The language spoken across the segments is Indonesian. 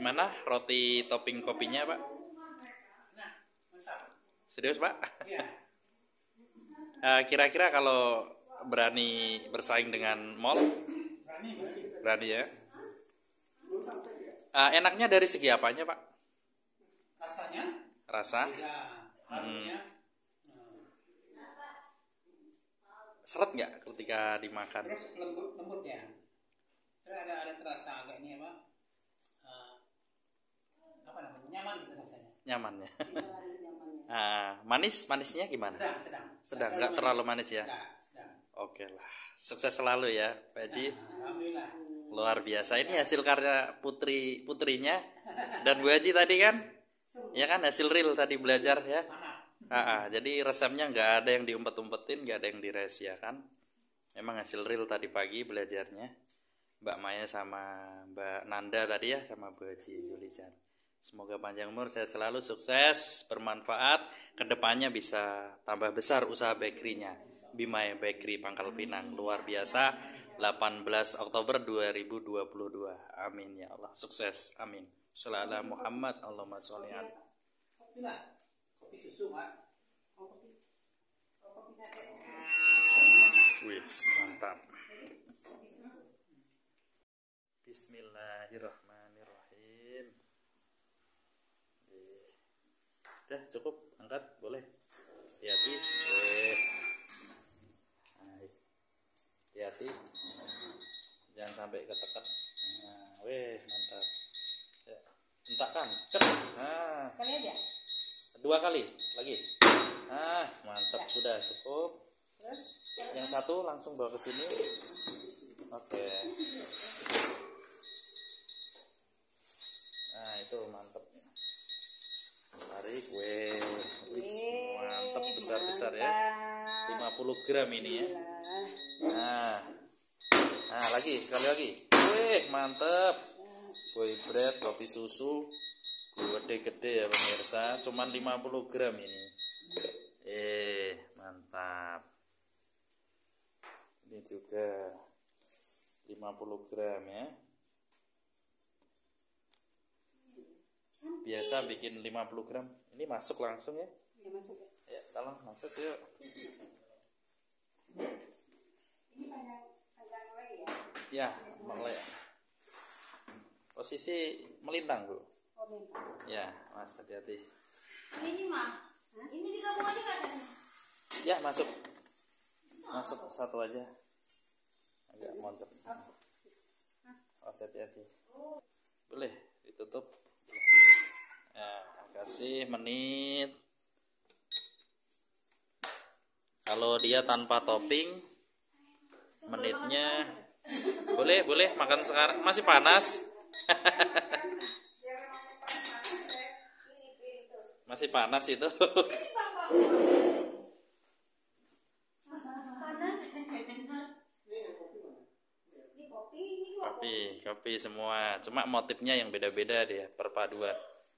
Gimana roti topping kopinya, Pak? Nah, mantap. Serius, Pak? Iya. Kira-kira kalau berani bersaing dengan mall, Berani. berani ya? Enaknya dari segi apanya, Pak? Rasanya Rasa? beda. Harumnya Seret nggak ketika dimakan? terus lembut ya. Terus ada terasa agak ini apa? Apa namanya? Nyaman gitu rasanya. Nyamannya. Manisnya gimana? Sedang. Nggak terlalu manis ya? Sedang. Oke lah. Sukses selalu ya, Pak Haji. Alhamdulillah. Luar biasa. Ini hasil karya putrinya dan Bu Haji tadi kan? Ya kan, hasil real tadi belajar ya. Jadi resepnya nggak ada yang diumpet-umpetin, nggak ada yang dirahasiakan. Memang hasil real tadi pagi belajarnya. Mbak Maya sama Mbak Nanda tadi ya, sama Bu Haji Zulizan. Semoga panjang umur, sehat selalu, sukses, bermanfaat. Kedepannya bisa tambah besar usaha bakerynya. Bimai Bakery Pangkal Pinang. Luar biasa. 18 Oktober 2022. Amin ya Allah. Sukses. Amin. Sallallahu Muhammad. Allahumma sholli alaihi. Kopi susu, Pak. Wis, mantap. Bismillahirrahmanirrahim. Udah cukup, angkat boleh. Hati-hati. Hati-hati. Jangan sampai ketekan. Nah, mantap. Ya, hentakkan. Nah. Sekali aja. 2 kali lagi. Mantap, sudah cukup. Terus Yang satu langsung bawa ke sini. Oke. Nah, itu mantap. Tarik, mantap, besar-besar ya. 50 gram ini ya. Nah, sekali lagi. Mantap. Boy bread, kopi susu. Gede-gede ya pemirsa. Cuman 50 gram ini. Mantap. Ini juga 50 gram ya. Biasa bikin 50 gram. Ini masuk langsung ya? ya masuk ya. Ya, tolong masuk yuk. Ini panjang lagi ya. Ya, mulai. Posisi melintang, Bu. Oh, memang. Ya, Mas, hati-hati. Ini mah, ini digabung aja kan? Ya, masuk. Masuk satu aja. Agak moncok. Hati-hati. Boleh ditutup. Ya, kasih menit. Kalau dia tanpa topping, menitnya boleh makan sekarang. Masih panas. Masih panas itu. Panas. Ini Kopi semua. Cuma motifnya yang beda-beda dia, perpaduan.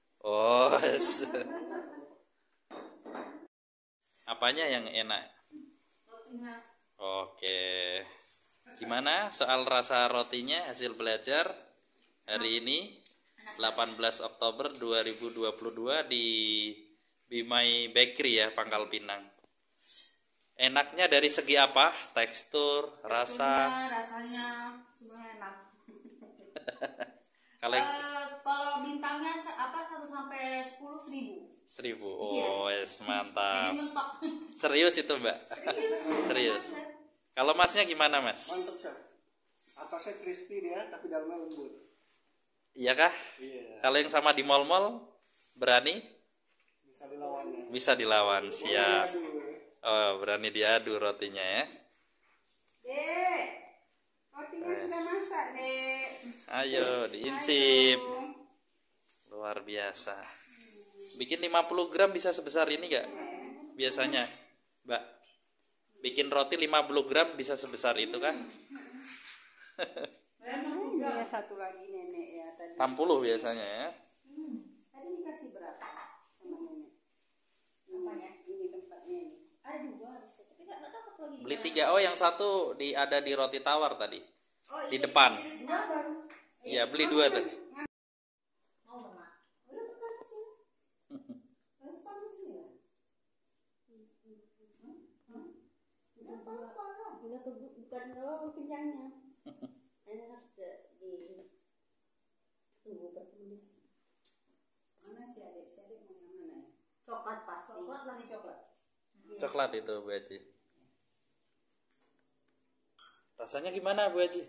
Apanya yang enak? Rotinya. Oke. Gimana soal rasa rotinya hasil belajar hari ini 18 Oktober 2022 di Bimai Bakery ya, Pangkal Pinang. Enaknya dari segi apa? Tekstur, rasa? Rasanya cuma enak. Kalau Kalau bintangnya 1 sampai 10 1000. 1000. Yes, mantap. Jadi mentok. Serius itu, Mbak? Serius. Kalau Masnya gimana, Mas? Mantap, Chef. Atasnya crispy dia, tapi dalamnya lembut. Iya kah? Iya. Kalau yang sama di mall-mall berani? Bisa dilawan ya. Bisa dilawan, siap. Oh, berani diadu rotinya ya. Dek, rotinya sudah masak, Dek. Ayo, diincip. Luar biasa. Bikin 50 gram bisa sebesar ini gak? Biasanya, Mbak. Bikin roti 50 gram bisa sebesar itu kan? Ini satu lagi nenek ya tadi. 60 biasanya ya. Tadi dikasih berapa sama nenek? Apanya? Ini tempatnya ini. Ada 2 bisa. Tapi nggak tahu apa lagi. Beli 3, yang satu ada di roti tawar tadi. Oh, Di iya. depan. 2 baru. Iya, beli 2 tadi. bukan kalau kenyangnya. Ini harus tunggu berapa menit. Mana si adik mau yang mana ya? Coklat pasti. Coklat lagi coklat. Coklat itu Bu Haji. Rasanya gimana Bu Haji?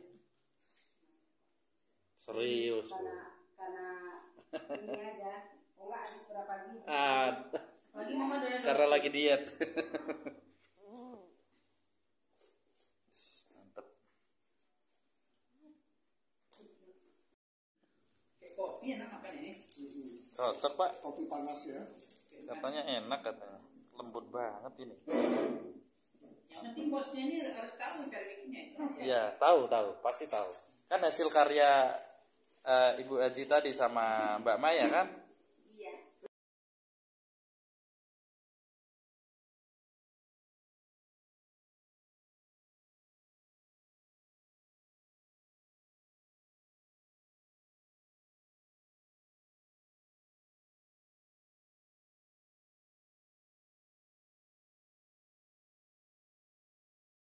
Serius Bu. Karena ini aja. Oh enggak habis berapa biji. Lagi mama doyan. Karena lagi diet. Mantap. Kayak kopi enak makan ini. Cocok Pak. Kopi panas ya. Katanya enak katanya. Lembut banget ini. Yang penting bosnya ini harus tahu cara bikinnya. Iya, tahu, pasti tahu. Kan hasil karya Ibu Haji tadi sama Mbak Maya kan?